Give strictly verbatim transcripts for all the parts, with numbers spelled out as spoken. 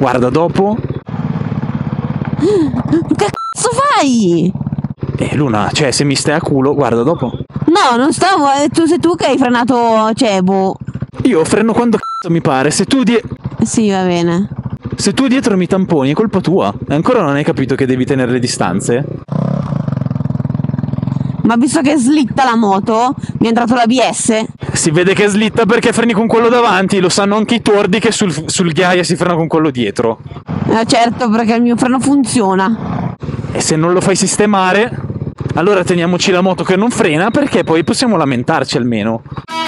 Guarda dopo. Che cazzo fai? Eh Luna, cioè se mi stai a culo, guarda dopo. No, non stavo, eh, tu sei tu che hai frenato, cioè, boh. Io freno quando cazzo mi pare, se tu die... Sì, va bene. Se tu dietro mi tamponi è colpa tua. E ancora non hai capito che devi tenere le distanze? Ma visto che slitta la moto, mi è entrato l'A B S? Si vede che slitta perché freni con quello davanti, lo sanno anche i tordi che sul, sul ghiaia si frena con quello dietro. Eh, certo, perché il mio freno funziona. E se non lo fai sistemare, allora teniamoci la moto che non frena, perché poi possiamo lamentarci almeno.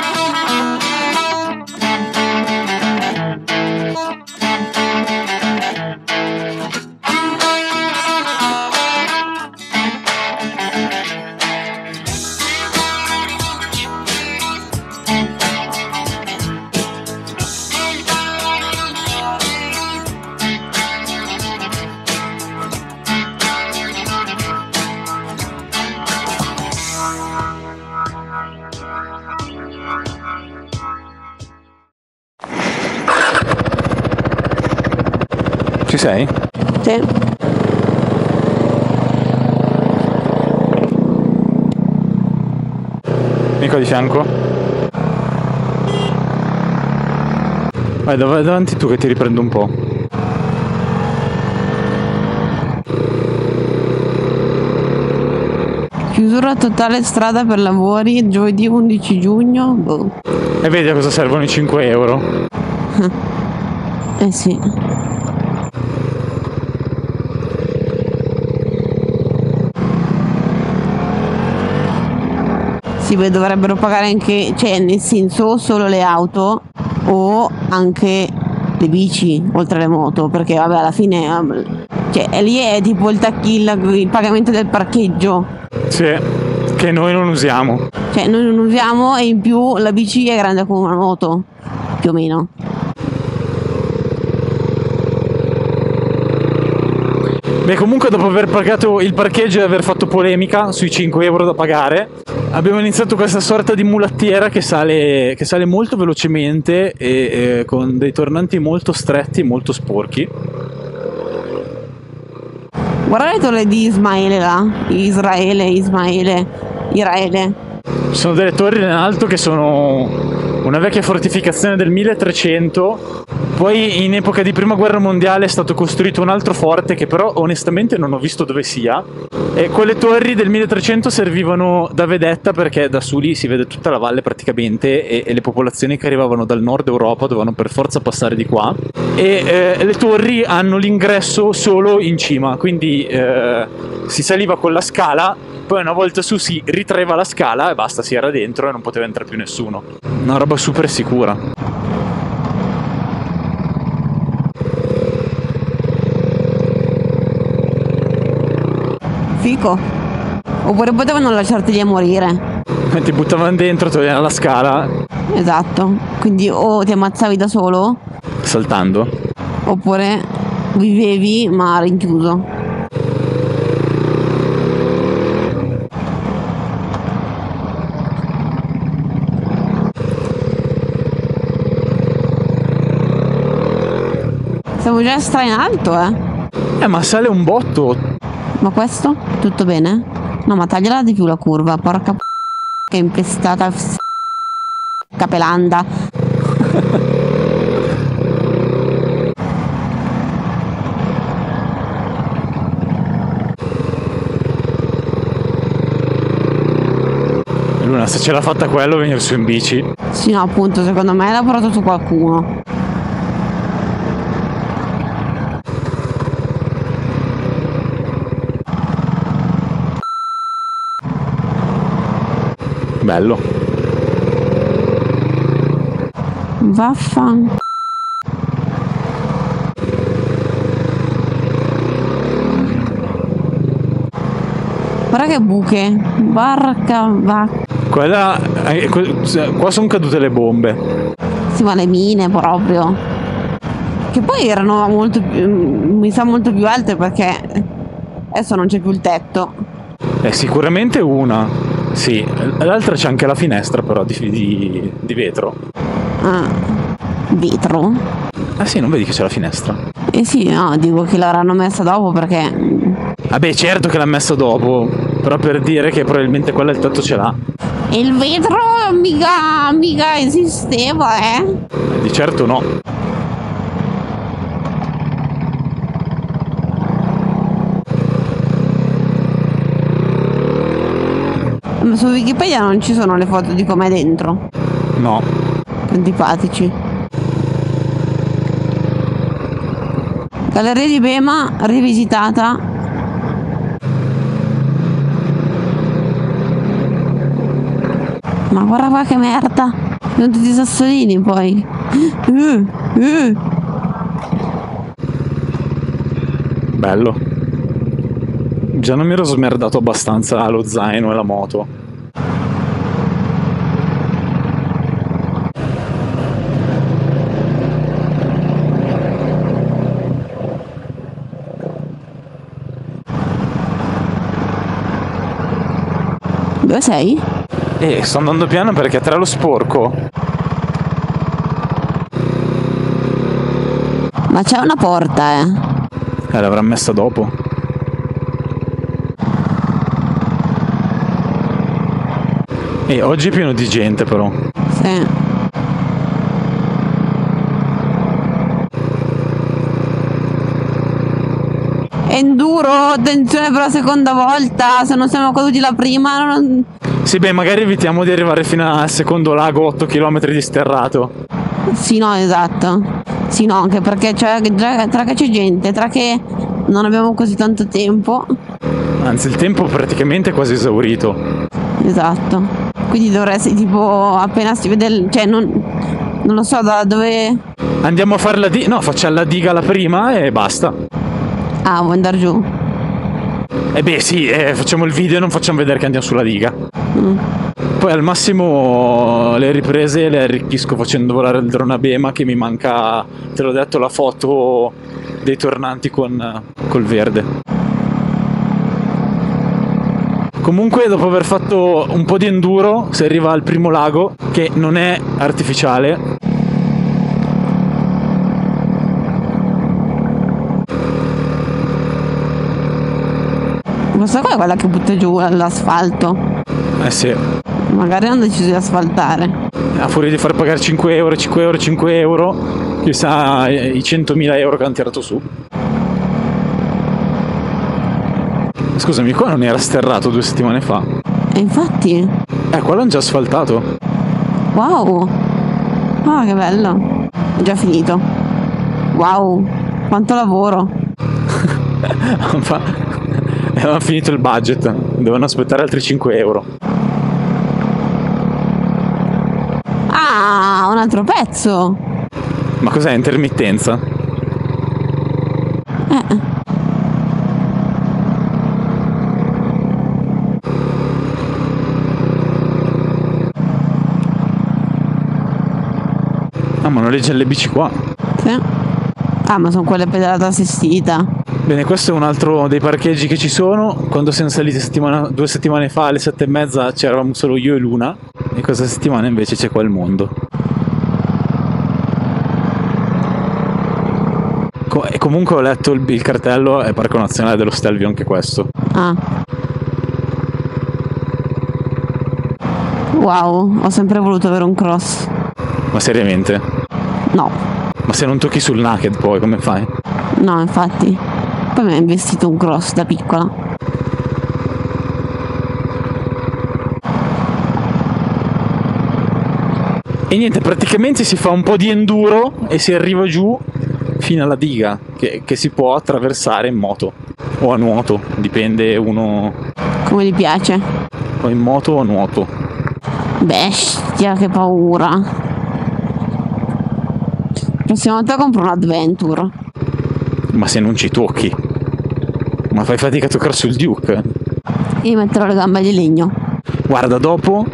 Ci sei? Sì. Vieni qua di fianco. Vai dav- davanti tu che ti riprendo un po'. Chiusura totale strada per lavori giovedì undici giugno. Boh. E vedi a cosa servono i cinque euro. Eh sì. Sì, beh, dovrebbero pagare anche, cioè nel senso solo le auto o anche le bici oltre le moto, perché vabbè alla fine cioè è lì è tipo il tacchilla, il pagamento del parcheggio. Sì, che noi non usiamo. Cioè noi non usiamo e in più la bici è grande come una moto, più o meno. Beh, comunque dopo aver pagato il parcheggio e aver fatto polemica sui cinque euro da pagare, abbiamo iniziato questa sorta di mulattiera che sale, che sale molto velocemente e, e con dei tornanti molto stretti e molto sporchi. Guarda le torri di Ismaele là, Israele, Ismaele, Israele. Ci sono delle torri in alto che sono una vecchia fortificazione del milletrecento, poi in epoca di prima guerra mondiale è stato costruito un altro forte che però onestamente non ho visto dove sia, e quelle torri del milletrecento servivano da vedetta perché da su lì si vede tutta la valle praticamente e, e le popolazioni che arrivavano dal nord Europa dovevano per forza passare di qua, e eh, le torri hanno l'ingresso solo in cima, quindi eh, si saliva con la scala, poi una volta su si ritraeva la scala e basta, si era dentro e non poteva entrare più nessuno. Una roba super sicura. Fico. Oppure potevano lasciarteli a morire. Ti buttavano dentro, toglievano la scala. Esatto. Quindi o ti ammazzavi da solo Saltando. oppure vivevi ma rinchiuso. Siamo già stra in alto, eh. Eh, ma sale un botto. Ma questo? Tutto bene? No, ma tagliala di più la curva, porca p***a che è impestata f- capelanda. Luna, se ce l'ha fatta quello, venire su in bici. Sì, no, appunto, secondo me l'ha portato su qualcuno. Bello. Vaffan. Guarda che buche. Barca va. Quella... eh, qua sono cadute le bombe. Sì, ma le mine proprio. Che poi erano molto più, mi sa molto più alte perché adesso non c'è più il tetto. È sicuramente una. Sì, l'altra c'è anche la finestra però di, di, di vetro. Ah, vetro? Ah sì, non vedi che c'è la finestra? Eh sì, no, dico che l'avranno messa dopo perché... Vabbè, certo che l'ha messa dopo, però per dire che probabilmente quella il tetto ce l'ha. Il vetro mica, mica esisteva, eh? Di certo no. Ma su Wikipedia non ci sono le foto di com'è dentro. No. Antipatici. Galleria di Bema rivisitata. Ma guarda qua che merda. Sono tutti i sassolini poi. Uh, uh. Bello. Già non mi ero smerdato abbastanza allo zaino e la moto. Dove sei? Eh, sto andando piano perché tra lo sporco. Ma c'è una porta, eh. Eh, l'avrà messa dopo. E oggi è pieno di gente però. Sì. Enduro, attenzione per la seconda volta, se non siamo caduti la prima non... Sì, beh, magari evitiamo di arrivare fino al secondo lago, otto chilometri di sterrato. Sì, no, esatto. Sì, no, anche perché cioè, già- tra che c'è gente, tra che non abbiamo così tanto tempo. Anzi, il tempo praticamente è quasi esaurito. Esatto. Quindi dovresti tipo appena si vede, il- cioè non, non lo so da dove... Andiamo a fare la diga. No, facciamo la diga la prima e basta. Ah, vuoi andare giù? E beh, sì, eh, facciamo il video e non facciamo vedere che andiamo sulla diga. Mm. Poi al massimo le riprese le arricchisco facendo volare il drone a Bema, che mi manca, te l'ho detto, la foto dei tornanti con col verde. Comunque, dopo aver fatto un po' di enduro, si arriva al primo lago, che non è artificiale. Questa qua è quella che butta giù l'asfalto. Eh sì, Magari hanno deciso di asfaltare. a furia di far pagare cinque euro, cinque euro, cinque euro, chissà i centomila euro che hanno tirato su. Scusami, qua non era sterrato due settimane fa? E infatti, Eh, qua l'hanno già asfaltato. wow. Ah, che bello. È già finito. Wow, quanto lavoro. Avevano finito il budget, dovevano aspettare altri cinque euro. Ah, un altro pezzo. Ma cos'è, intermittenza? Eh. Ah, ma noleggia le bici qua. Sì. Ah, ma sono quelle pedalate assistita. Bene, questo è un altro dei parcheggi che ci sono. Quando siamo saliti settimana, due settimane fa alle sette e mezza c'eravamo solo io e Luna, e questa settimana invece c'è qua il mondo. Co- e comunque ho letto il, il cartello, è Parco Nazionale dello Stelvio anche questo. Ah. Wow, ho sempre voluto avere un cross. Ma seriamente? No, Ma se non tocchi sul naked poi come fai? no, infatti. Poi mi ha investito un cross da piccola. E niente, praticamente si fa un po' di enduro e si arriva giù fino alla diga, che, che si può attraversare in moto o a nuoto, dipende uno, Come gli piace. o in moto o a nuoto. Bestia, che paura. Prossima volta compro un adventure. Ma se non ci tocchi, ma fai fatica a toccare sul Duke. E metterò le gambe di legno. Guarda, dopo.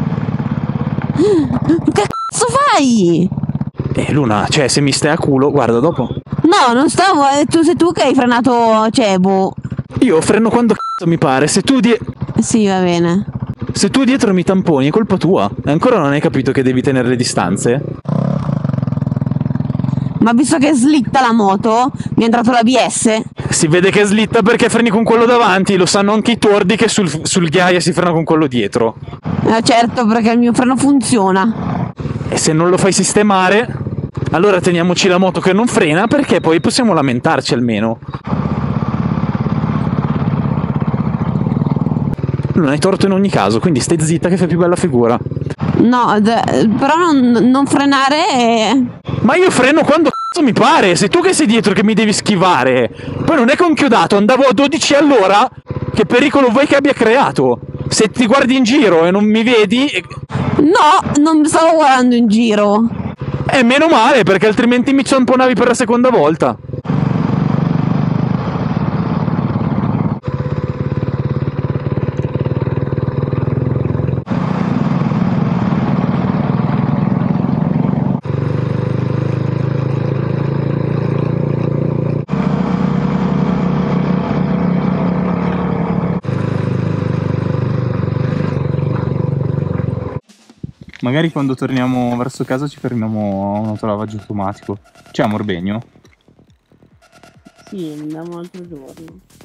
Che cazzo fai? Eh, Luna, cioè, se mi stai a culo, guarda, dopo. No, non stavo. eh, Tu sei tu che hai frenato. Cioè, boh. Io freno quando cazzo mi pare. Se tu, die- Sì, va bene. se tu dietro mi tamponi, è colpa tua. E ancora non hai capito che devi tenere le distanze? Ma visto che slitta la moto, mi è entrato l'A B S. Si vede che slitta perché freni con quello davanti, lo sanno anche i tordi che sul, sul ghiaia si frena con quello dietro. Eh, certo, perché il mio freno funziona. E se non lo fai sistemare, allora teniamoci la moto che non frena, perché poi possiamo lamentarci almeno. Non hai torto in ogni caso, quindi stai zitta che fai più bella figura. No, d- però non, non frenare e... Ma io freno quando cazzo mi pare, sei tu che sei dietro che mi devi schivare. Poi non è conchiodato, andavo a dodici all'ora, che pericolo vuoi che abbia creato? Se ti guardi in giro e non mi vedi... No, non mi stavo guardando in giro. Eh, meno male, perché altrimenti mi ciamponavi per la seconda volta. Magari quando torniamo verso casa ci fermiamo a un autolavaggio automatico. C'è a Morbegno? Sì, andiamo un altro giorno.